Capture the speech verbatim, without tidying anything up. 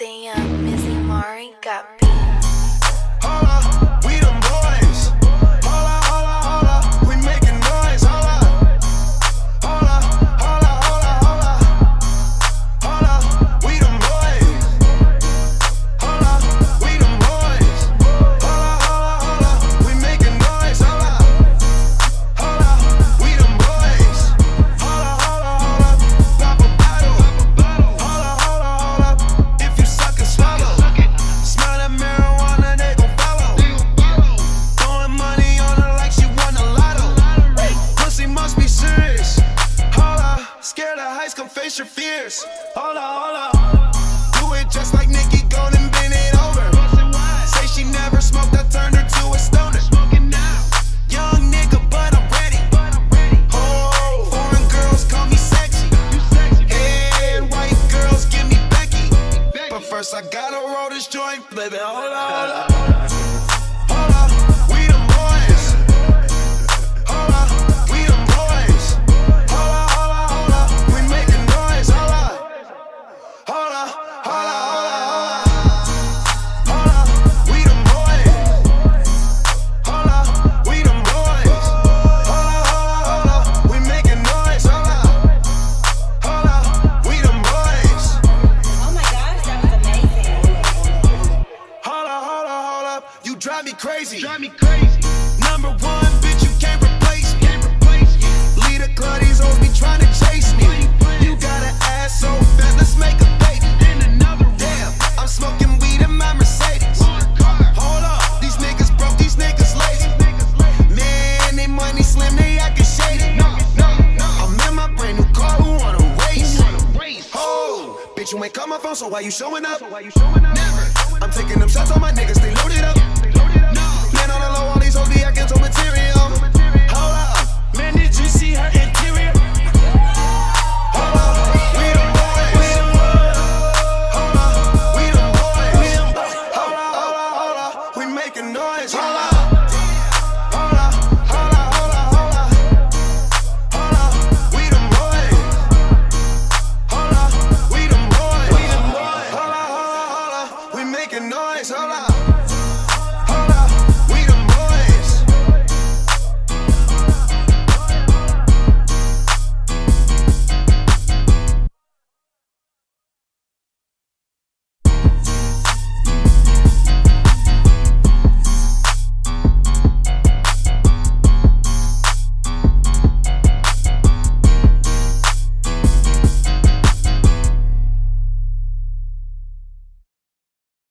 Damn, Missy Mari got beats. Hold up, we them boys. Hold up, hold up, hold up, we making noise. Hold up, hold up, hold up, hold up, hold up, hold up, we them boys. Hold up, we them boys. Hold up, hold up, hold up, we making noise. Hold up, hold up, we them boys. Hold up, hold up, hold up, pop a bottle. Hold up, hold up, hold up, if you suck and swallow. Smell that marijuana, they gon' follow. Throwing money on her like she won a lotto. Pussy must be serious. Hold up, scared of heights, come face your fears. Hold up, hold up, do it just like Nicki, go and bend it over. Say she never smoked, I turned her to a stoner. Young nigga, but I'm ready. Oh, foreign girls call me sexy. And white girls give me Becky. But first I gotta roll this joint, baby. Hold up, hold up. Hold up, we them boys. Hold up, we them boys. Hold up, hold up, hold up, we making noise. Hold up, hold up, hold up, hold up, hold up, we them boys. Hold up, we them boys. Hold up, hold up, hold up, we making noise. Hold up, hold up, we them boys. Oh my gosh, that was amazing. Hold up, hold up, hold up, you drive me crazy. Drive me crazy. Number one, bitch, you can't replace me. Can't replace me. Lead a club, these hoes be trying to chase me. You got an ass so fat, let's make a baby. Damn, I'm smoking weed in my Mercedes. Hold up, these niggas broke, these niggas lazy. Man, they money slim, they actin' shady. I'm in my brand new car, who wanna race? Oh, bitch, you ain't call my phone, so why you showing up? I'm taking them shots on my niggas, they loaded up. Man on the low, all these hoes be acting so material.